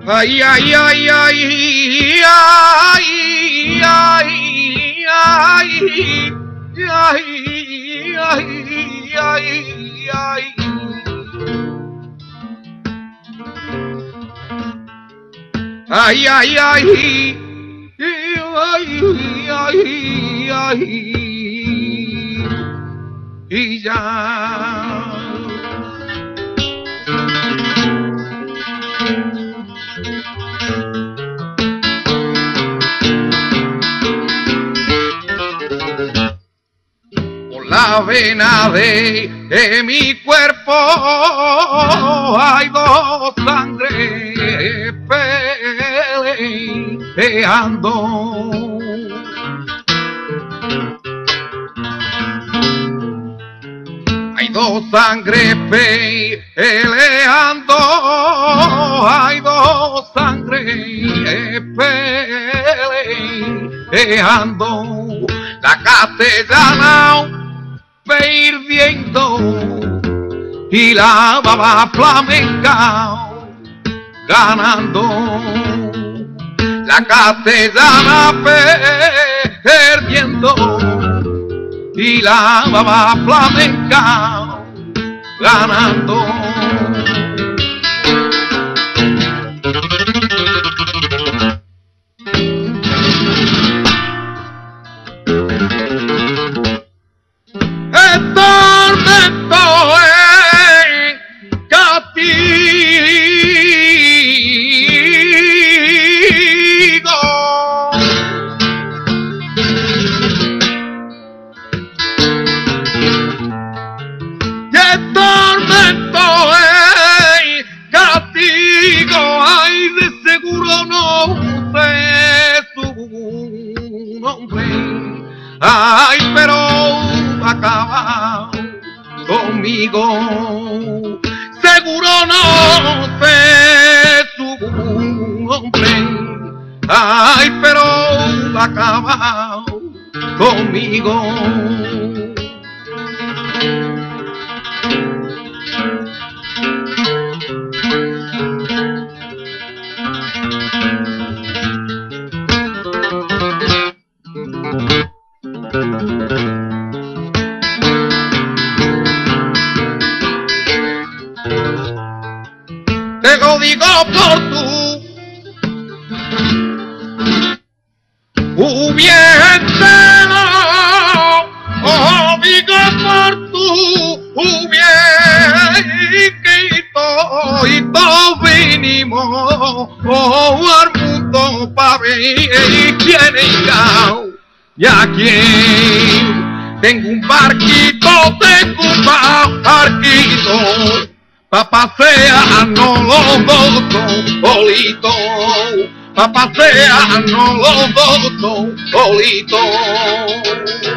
Ay, ay, ay, ay, ay, ay, ay, ay, ay, ay, ay. Ay, ay, ay, ay, ay, ay, y ya. Por la vena de mi cuerpo hay dos sangre peleando. Hay dos sangre peleando, hay dos sangre peleando. La castellana va hirviendo y la baba flamenca ganando. La castellana perdiendo y la baba flamenca ganando. El tormento es castigo. El tormento es castigo. Ay, de seguro no sé su nombre. Ay, pero acaba conmigo. Seguro no sé su nombre. Ay, pero acaba conmigo. Te lo digo por tu bien, oh, digo por tu bien, que y todos vinimos al mundo para ver quién es y a quién. Tengo un barquito, pa' pasearnos los dos solitos, pa' pasearnos los dos solitos.